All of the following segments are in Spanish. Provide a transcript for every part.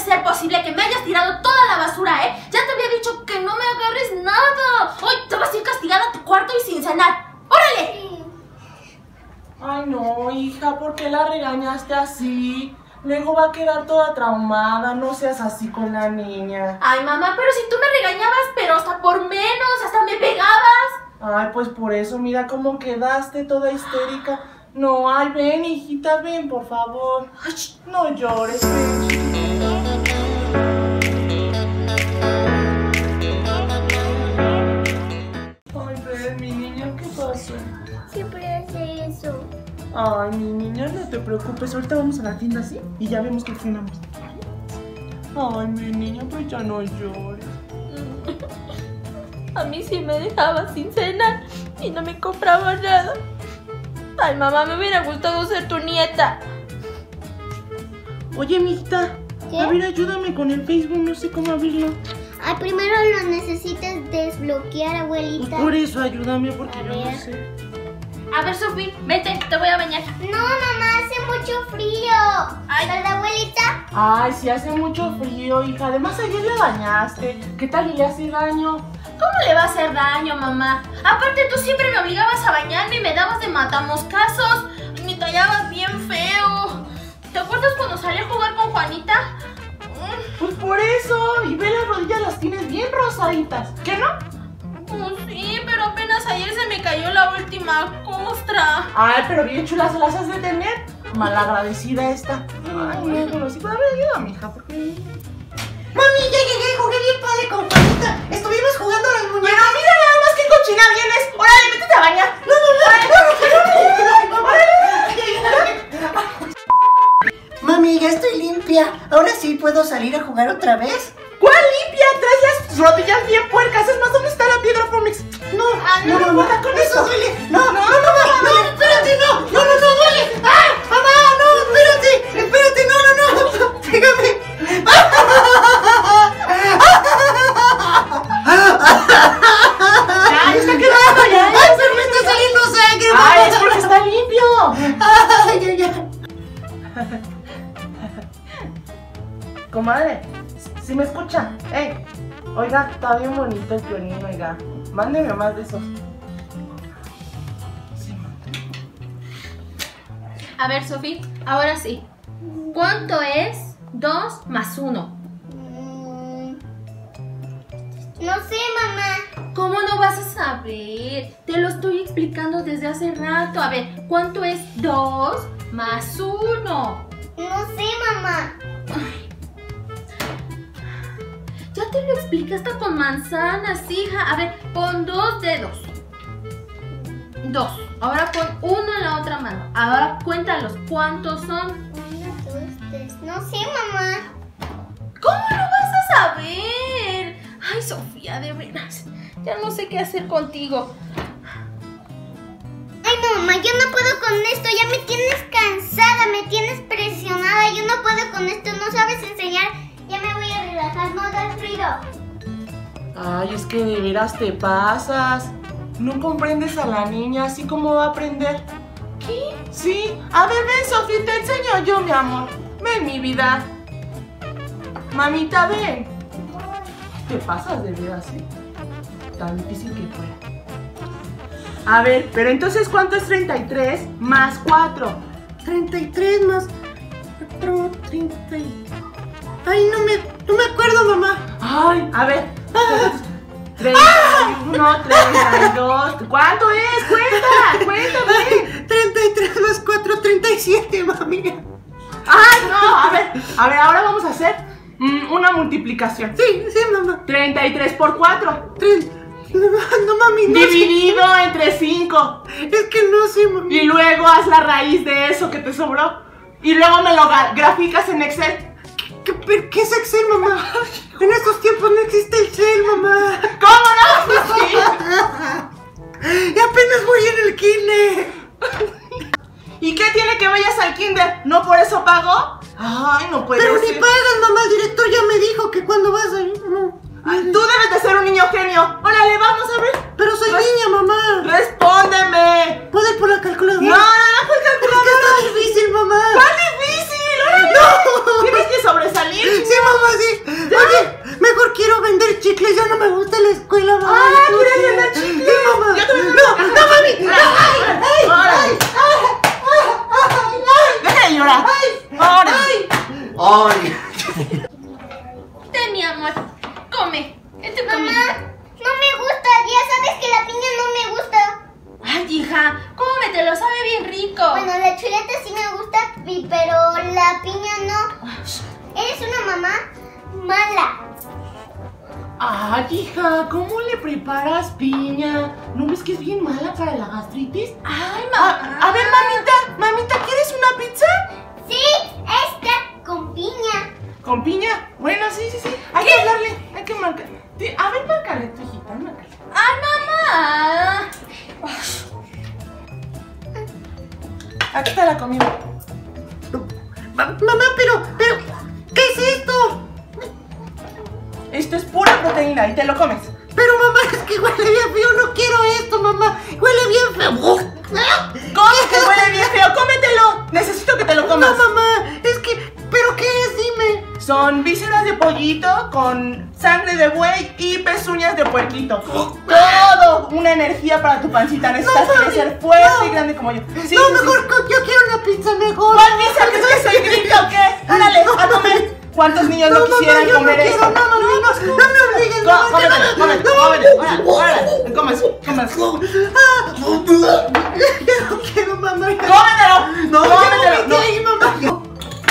ser posible que me hayas tirado toda la basura, ¿eh? Ya te había dicho que no me agarres nada. Hoy te vas a ir castigada a tu cuarto y sin cenar. ¡Órale! Ay, no, hija, ¿por qué la regañaste así? Luego va a quedar toda traumada, no seas así con la niña. Ay, mamá, pero si tú me regañabas, pero hasta por menos, hasta me pegabas. Ay, pues por eso, mira cómo quedaste toda histérica. No, ay, ven, hijita, ven, por favor. Ay, no llores, ven, chiquitita. Ay, ven, mi niña, ¿qué pasó? Siempre hace eso. Ay, mi niña, no te preocupes, ahorita vamos a la tienda, ¿sí? Y ya vemos que cenamos. Ay, mi niña, pues ya no llores. A mí sí me dejaba sin cenar y no me compraba nada. Ay, mamá, me hubiera gustado ser tu nieta. Oye, mijita, ¿qué? A ver, ayúdame con el Facebook, no sé cómo abrirlo. Ay, primero lo necesitas desbloquear, abuelita. Pues por eso ayúdame, porque A yo no ver. sé. A ver, Sofi, vente, te voy a bañar. No, mamá, hace mucho frío. Ay. ¿Verdad, abuelita? Ay, sí hace mucho frío, hija. Además, ayer la bañaste. ¿Qué tal y le hace daño? ¿Cómo le va a hacer daño, mamá? Aparte, tú siempre me obligabas a bañarme y me dabas de matamoscazos. Y me tallabas bien feo. ¿Te acuerdas cuando salí a jugar con Juanita? Pues por eso. Y ve, las rodillas las tienes bien rosaditas. ¿Qué no? Pues sí, pero apenas ayer se me cayó la última costra. Ay, pero bien chulas se las has de tener. Malagradecida esta. Ay, no, bueno, sí, pero a ver, ayúdame, hija, porque... Mami, ya llegué, jugué bien padre con Juanita. Estuvimos jugando a las Pero muñecas. mira nada más qué cochina vienes. Órale, métete a bañar. No, Mami, ya estoy limpia. Ahora sí puedo salir a jugar otra vez. ¿Cuál limpia? Traes las rodillas bien puercas. Es más, ¿dónde está la piedra Formix? No, no me importa con eso eso. duele. No, espérate, no, duele. ¡Ah, mamá, no, espérate, no, pégame. Ya está quedando, ya. Ay, pero me está saliendo sangre, mamá. Ay, es porque está limpio. Ay, ya. Comadre, si me escucha. Oiga, está bien bonito el violín, oiga. Mándeme más de esos. Sí, A ver, Sofi, ahora sí. ¿Cuánto es 2 más 1? No sé, mamá. ¿Cómo no vas a saber? Te lo estoy explicando desde hace rato. A ver, ¿cuánto es 2 más 1? No sé, mamá. Ya te lo expliqué hasta con manzanas, hija. A ver, pon 2 dedos. 2. Ahora pon 1 en la otra mano. Ahora cuéntalos. ¿Cuántos son? 1, 2, 3. No sé, mamá. ¿Cómo no vas a saber? Ay, Sofía, de veras. Ya no sé qué hacer contigo. Ay, no, mamá, yo no puedo con esto. Ya me tienes cansada, me tienes presionada. Yo no puedo con esto. No sabes enseñar. Ya me voy a relajar. No das ruido. Ay, es que de veras te pasas. No comprendes a la niña, así como va a aprender. ¿Qué? Sí, a ver, ven, Sofía, te enseño yo, mi amor. Ven, mi vida. Mamita, ven. Te pasas de veras, ¿eh? Tan difícil que fuera. A ver, pero entonces, ¿cuánto es 33 más 4? 33 más 4, 30. Ay, no me acuerdo, mamá. Ay, a ver. 31, 32. ¿Cuánto es? Cuéntame. 33 más 4, 37, mami. Ay, no, a ver, ahora vamos a hacer una multiplicación. Sí, mamá. 33 por 4. No, mami, no. Dividido entre 5. Es que no sé, mami. Y luego haz la raíz de eso que te sobró. Y luego me lo graficas en Excel. ¿Qué es Excel, mamá? En estos tiempos no existe el Excel, mamá. ¿Cómo no? Sí. Y apenas voy en el kinder. ¿Y qué tiene que vayas al kinder? ¿No por eso pago? Ay, no puede Pero ser. ni pagas, mamá. El director ya me dijo que cuando vas a ir. No. Ay, tú debes de ser un niño genio. Órale, vamos a ver. Pero soy niña, mamá. Respóndeme. ¿Puedo ir por la calculadora? No, ¿cuál Es que calculadora? está difícil, mamá. ¡Más difícil! ¡Órale! No. Tienes que sobresalir. Sí, mamá. escuela, mamá. ¡Ah, quiere llenar chicles! Sí, mamá. Yo también. No, mami. ¡Ay! ¡Deja de llorar! ¡Ahora! Ay. Ten, mi amor. Come. Este Mamá, comida. no me gusta. Ya sabes que la piña no me gusta. Ay, hija, cómetelo, sabe bien rico. Bueno, la chuleta sí me gusta, pero la piña no. Eres una mamá mala. ¡Ay, hija! ¿Cómo le preparas piña? ¿No ves que es bien mala para la gastritis? Ay, mamá. A ver, mamita, ¿quieres una pizza? Sí, esta con piña. ¿Con piña? Bueno, sí. Hay que hablarle, hay que marcar. A ver, márcale, tu hijita, márcale. Ay, mamá. Aquí está la comida. Mamá, pero, ¿qué es esto? Esto es pura proteína y te lo comes. Pero mamá, es que huele bien feo, no quiero esto, mamá. Huele bien feo. ¿Cómo que huele bien feo? ¡Cómetelo! Necesito que te lo comas. No, mamá, es que, ¿pero qué es? Dime. Son vísceras de pollito con sangre de buey y pezuñas de puerquito. Todo una energía para tu pancita. Necesitas No, mami, crecer fuerte y no. grande como yo. Sí, No, sí, sí. mejor, yo quiero una pizza mejor. ¿Cuál pizza? ¿Crees que soy gringa o qué? ¡Árale, a comer! ¿Cuántos niños no quisieran yo comer no eso? quiero, no me obligues, mamá. Ya no quiero, mamá. ¡Cómetelo! No, ¡Cómetelo! no, ahí, mamá.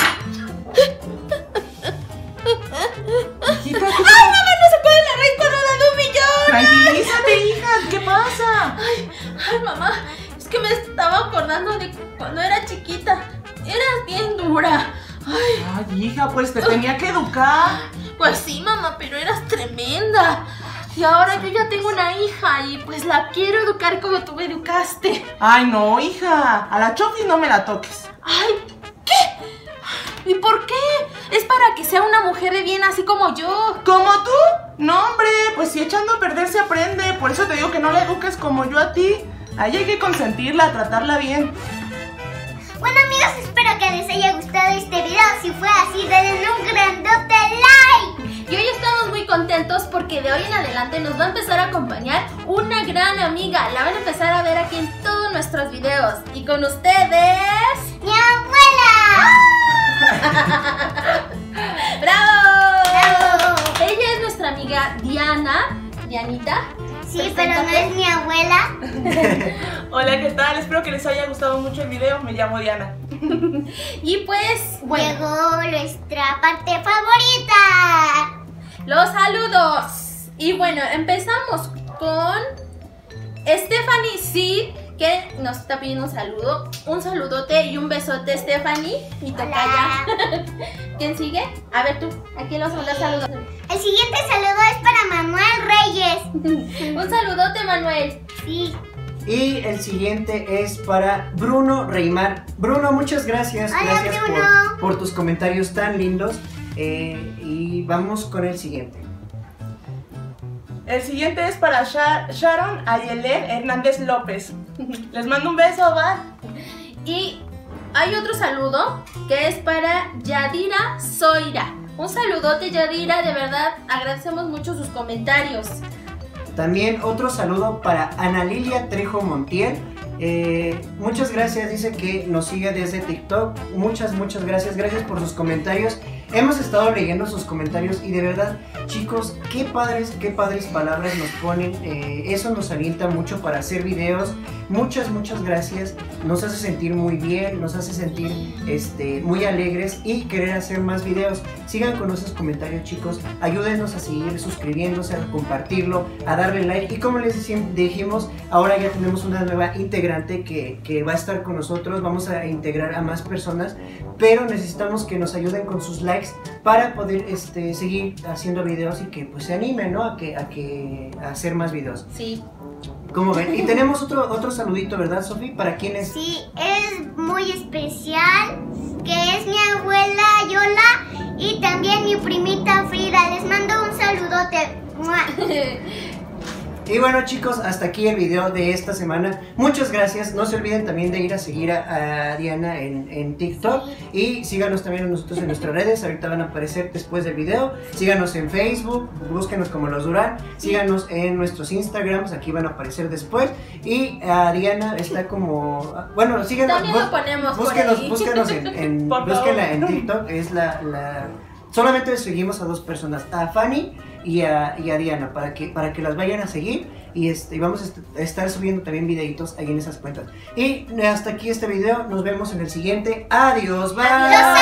Hijita, Ay, mamá, no se puede la raíz cuando la de un millón. tranquilízate, hija. ¿Qué pasa? Ay, mamá, es que me estaba acordando de cuando era chiquita. Eras bien dura. Ay, Ay, hija, pues te tenía que educar. pues sí, mamá, pero eras tremenda. Y ahora yo ya tengo una hija y pues la quiero educar como tú me educaste. Ay, no, hija. A la Chofi no me la toques. Ay, ¿qué? ¿Y por qué? Es para que sea una mujer de bien así como yo. ¿Como tú? No, hombre, pues si echando a perder se aprende. Por eso te digo que no la eduques como yo a ti. Ahí hay que consentirla, tratarla bien. Bueno, amigos, espero que les haya gustado este video. Si fue así, denle un grandote like. Y hoy estamos muy contentos porque de hoy en adelante nos va a empezar a acompañar una gran amiga. La van a empezar a ver aquí en todos nuestros videos. Y con ustedes... ¡Mi abuela! ¡Bravo! ¡Bravo! Ella es nuestra amiga Diana. Dianita. Sí, pero no es mi abuela. Hola, ¿qué tal? Espero que les haya gustado mucho el video. Me llamo Diana. Y pues, bueno, Llegó nuestra parte favorita. los saludos. Y bueno, empezamos con Stephanie C, que nos está pidiendo un saludo. Un saludote y un besote, Stephanie. Mi tocaya. ¿Quién sigue? A ver tú, ¿a quién le vas a mandar saludos? El siguiente saludo es para Manuel Reyes. Un saludote, Manuel. Sí. Y el siguiente es para Bruno Reymar. Bruno, muchas gracias. Hola, Gracias Bruno. por tus comentarios tan lindos. Y vamos con el siguiente. El siguiente es para Sharon Ayelen Hernández López. Les mando un beso, ¿va? Y hay otro saludo que es para Yadira Zoira. Un saludote, Yadira, de verdad agradecemos mucho sus comentarios. También otro saludo para Ana Lilia Trejo Montiel. Muchas gracias, dice que nos sigue desde TikTok. Muchas gracias, gracias por sus comentarios. Hemos estado leyendo sus comentarios y de verdad, chicos, qué padres palabras nos ponen. Eso nos alienta mucho para hacer videos. Muchas gracias. Nos hace sentir muy bien, nos hace sentir muy alegres y querer hacer más videos. Sigan con esos comentarios, chicos. Ayúdenos a seguir suscribiéndose, a compartirlo, a darle like. Y como les dijimos, ahora ya tenemos una nueva integrante que va a estar con nosotros. Vamos a integrar a más personas, pero necesitamos que nos ayuden con sus likes para poder seguir haciendo videos y que pues se animen, ¿no? a hacer más videos. Sí. ¿Cómo ven? Y tenemos otro saludito, ¿verdad, Sofi? ¿Para quién es? Sí, es muy especial, que es mi abuela Yola y también mi primita Frida. Les mando un saludote. ¡Mua! Y bueno, chicos, hasta aquí el video de esta semana. Muchas gracias. No se olviden también de ir a seguir a Diana en TikTok. Y síganos también a nosotros en nuestras redes. Ahorita van a aparecer después del video. Síganos en Facebook, búsquenos como Los Durán. Síganos en nuestros Instagrams, aquí van a aparecer después. Y a Diana está como... Bueno, síganos. También lo ponemos búsquenos, por ahí. búsquenos búsquenla en TikTok. Es solamente seguimos a 2 personas, a Fanny y a Diana, para que las vayan a seguir. Y vamos a estar subiendo también videitos ahí en esas cuentas. Y hasta aquí este video, nos vemos en el siguiente. Adiós, bye. Adiós.